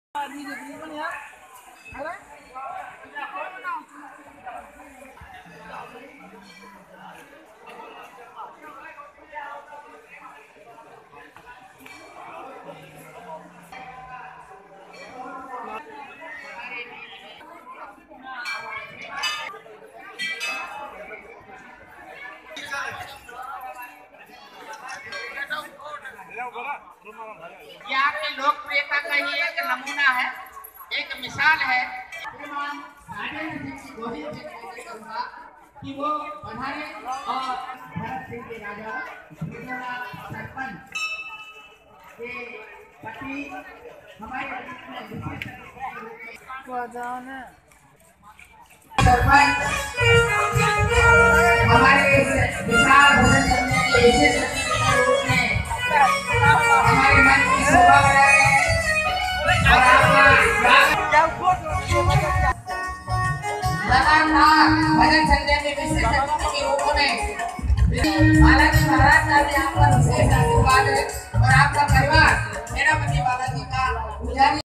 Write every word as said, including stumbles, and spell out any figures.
ये आपकी लोकप्रियता का ही एक नमूना है, एक मिसाल है। कि वो पधारे और भरत सिंह के राजा सरपंच के पति हमारे सरपंच हमारे विशाल भजन करने के विशेष रूप में हमारे मन की शोभा बढ़ाए और आपका लगातार भजन संध्या में विशेष अतिथि के रूप में बालाजी महाराज का भी आप पर विशेष आशीर्वाद है और आपका परिवार मेरा पति बालाजी का पुजारी